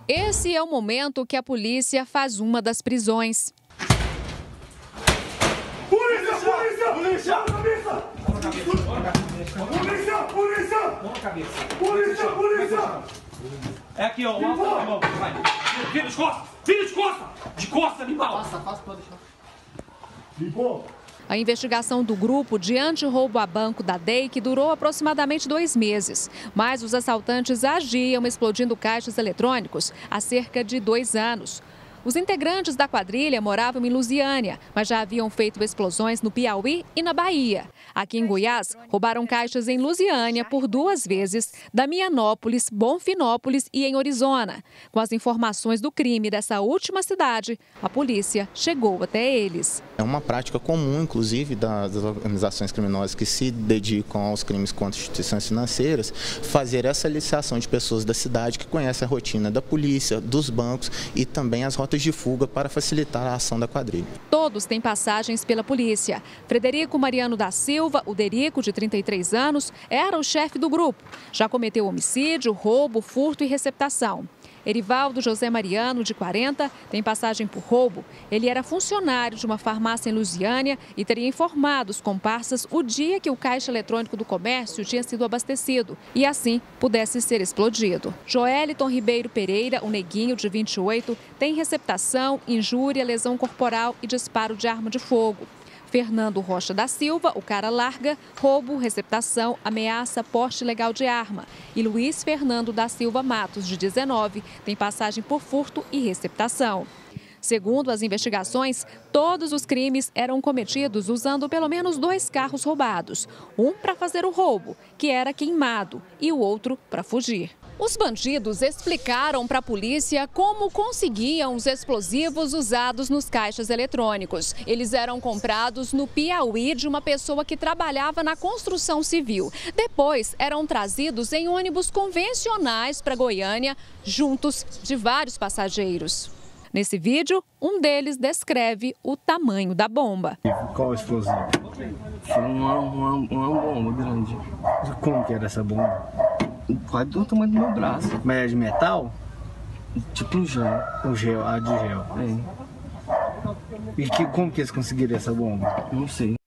Esse é o momento que a polícia faz uma das prisões. Polícia! Polícia! Polícia! Polícia! Polícia! Polícia! É aqui, ó. Vai. Vira de costas! Vira de costas! De costas, animal! Passa, pode deixar. Limpou. A investigação do grupo de antirroubo a banco da DEIC durou aproximadamente 2 meses. Mas os assaltantes agiam explodindo caixas eletrônicos há cerca de 2 anos. Os integrantes da quadrilha moravam em Lusiânia, mas já haviam feito explosões no Piauí e na Bahia. Aqui em Goiás, roubaram caixas em Lusiânia por 2 vezes, Damianópolis, Bonfinópolis e em Orizona. Com as informações do crime dessa última cidade, a polícia chegou até eles. É uma prática comum, inclusive, das organizações criminosas que se dedicam aos crimes contra instituições financeiras, fazer essa aliciação de pessoas da cidade que conhecem a rotina da polícia, dos bancos e também as rotas de fuga para facilitar a ação da quadrilha. Todos têm passagens pela polícia. Frederico Mariano da Silva, o Derico, de 33 anos, era o chefe do grupo. Já cometeu homicídio, roubo, furto e receptação. Erivaldo José Mariano, de 40, tem passagem por roubo. Ele era funcionário de uma farmácia em Lusiânia e teria informado os comparsas o dia que o caixa eletrônico do comércio tinha sido abastecido e assim pudesse ser explodido. Joeliton Ribeiro Pereira, o Neguinho, de 28, tem receptação, injúria, lesão corporal e disparo de arma de fogo. Fernando Rocha da Silva, o cara larga, roubo, receptação, ameaça, porte ilegal de arma. E Luiz Fernando da Silva Matos, de 19, tem passagem por furto e receptação. Segundo as investigações, todos os crimes eram cometidos usando pelo menos 2 carros roubados. Um para fazer o roubo, que era queimado, e o outro para fugir. Os bandidos explicaram para a polícia como conseguiam os explosivos usados nos caixas eletrônicos. Eles eram comprados no Piauí de uma pessoa que trabalhava na construção civil. Depois, eram trazidos em ônibus convencionais para Goiânia, juntos de vários passageiros. Nesse vídeo, um deles descreve o tamanho da bomba. Qual explosivo? Foi uma bomba grande. Como que era essa bomba? Quase do tamanho do meu braço. Mas é de metal? Tipo um gel. O gel, a de gel. É. E como que eles conseguiram essa bomba? Não sei.